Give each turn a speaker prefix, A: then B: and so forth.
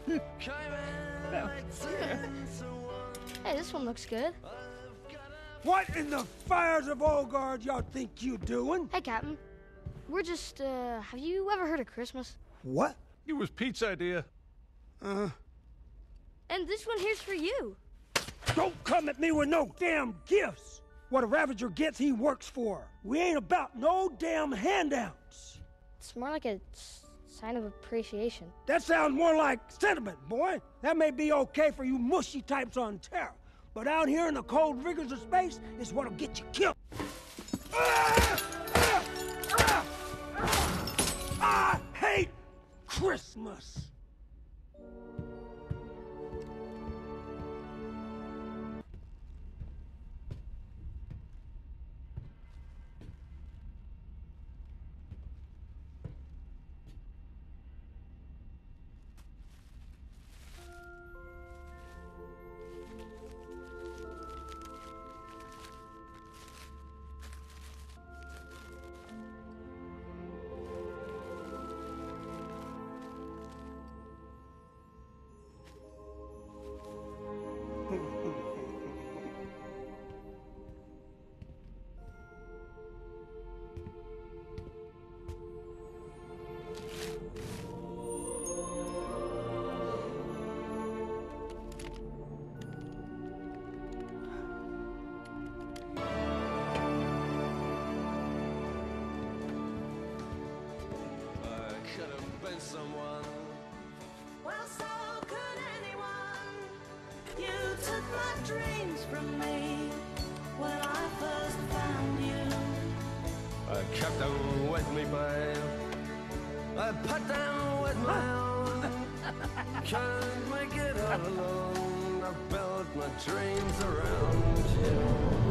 A: Hey, this one looks good.
B: What in the fires of Olgard y'all think you doing?
A: Hey, Captain. We're just, have you ever heard of Christmas?
B: What?
C: It was Pete's idea.
A: And this one here's for you.
B: Don't come at me with no damn gifts! What a Ravager gets, he works for. We ain't about no damn handouts.
A: It's more like a sign of appreciation.
B: That sounds more like sentiment, boy. That may be okay for you mushy types on Terra, but out here in the cold rigors of space is what'll get you killed. I hate Christmas.
D: Someone.
E: Well, so could anyone. You took my dreams from me when I first found you.
D: I kept them with me, babe. I put them with my own. Can't make it all alone. I built my dreams around you.